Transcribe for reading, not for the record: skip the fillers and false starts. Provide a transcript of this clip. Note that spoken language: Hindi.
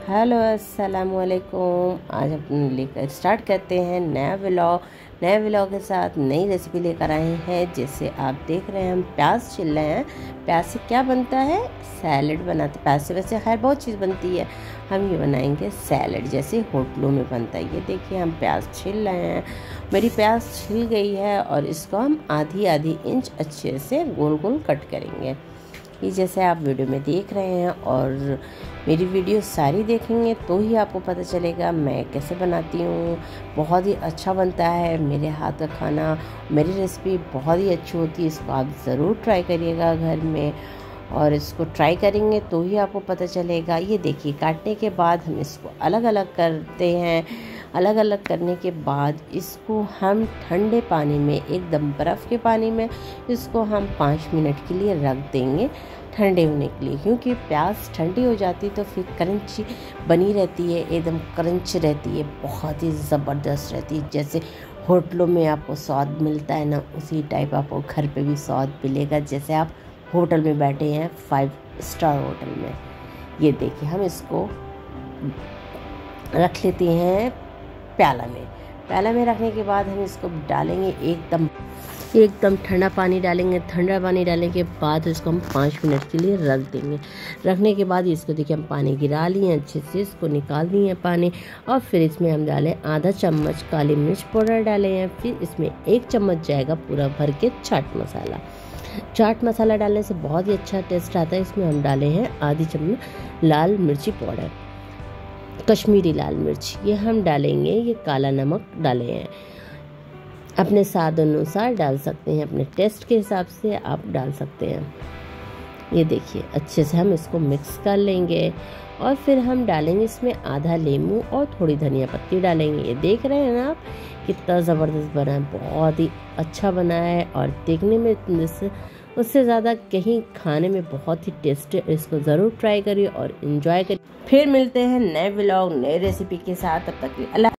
हेलो अस्सलाम वालेकुम। आज अपन लेकर स्टार्ट करते हैं नया व्लॉग के साथ नई रेसिपी लेकर आए हैं। जैसे आप देख रहे हैं हम प्याज छिल रहे हैं। प्याज से क्या बनता है? सैलड बनाते। प्याज से वैसे खैर बहुत चीज़ बनती है, हम ये बनाएंगे सैलड जैसे होटलों में बनता है। ये देखिए हम प्याज छिल रहे हैं। मेरी प्याज छिल गई है और इसको हम आधी आधी इंच अच्छे से गोल गोल कट करेंगे। ये जैसे आप वीडियो में देख रहे हैं, और मेरी वीडियो सारी देखेंगे तो ही आपको पता चलेगा मैं कैसे बनाती हूँ। बहुत ही अच्छा बनता है मेरे हाथ का खाना, मेरी रेसिपी बहुत ही अच्छी होती है। इसको आप ज़रूर ट्राई करिएगा घर में, और इसको ट्राई करेंगे तो ही आपको पता चलेगा। ये देखिए काटने के बाद हम इसको अलग अलग करते हैं। अलग अलग करने के बाद इसको हम ठंडे पानी में, एकदम बर्फ़ के पानी में इसको हम 5 मिनट के लिए रख देंगे ठंडे होने के लिए, क्योंकि प्याज ठंडी हो जाती तो फिर क्रंची बनी रहती है, एकदम क्रंच रहती है, बहुत ही ज़बरदस्त रहती है। जैसे होटलों में आपको स्वाद मिलता है ना, उसी टाइप आपको घर पे भी स्वाद मिलेगा, जैसे आप होटल में बैठे हैं 5 स्टार होटल में। ये देखिए हम इसको रख लेते हैं प्याला में रखने के बाद हम इसको डालेंगे एकदम ठंडा पानी डालेंगे। ठंडा पानी डालने के बाद इसको हम 5 मिनट के लिए रख देंगे। रखने के बाद इसको देखिए हम पानी गिरा लिए अच्छे से, इसको निकाल दिए पानी, और फिर इसमें हम डालें आधा चम्मच काली मिर्च पाउडर डाले हैं। फिर इसमें 1 चम्मच जाएगा पूरा भर के चाट मसाला डालने से बहुत ही अच्छा टेस्ट आता है। इसमें हम डाले हैं आधी चम्मच लाल मिर्ची पाउडर, कश्मीरी लाल मिर्च ये हम डालेंगे। ये काला नमक डाले हैं, अपने स्वाद अनुसार डाल सकते हैं, अपने टेस्ट के हिसाब से आप डाल सकते हैं। ये देखिए अच्छे से हम इसको मिक्स कर लेंगे, और फिर हम डालेंगे इसमें आधा नींबू और थोड़ी धनिया पत्ती डालेंगे। ये देख रहे हैं ना आप कितना ज़बरदस्त बना है, बहुत ही अच्छा बना है, और देखने में उससे ज़्यादा कहीं खाने में बहुत ही टेस्टी। इसको ज़रूर ट्राई करिए और इन्जॉय करिए। फिर मिलते हैं नए व्लॉग नए रेसिपी के साथ। तब तक अल्लाह।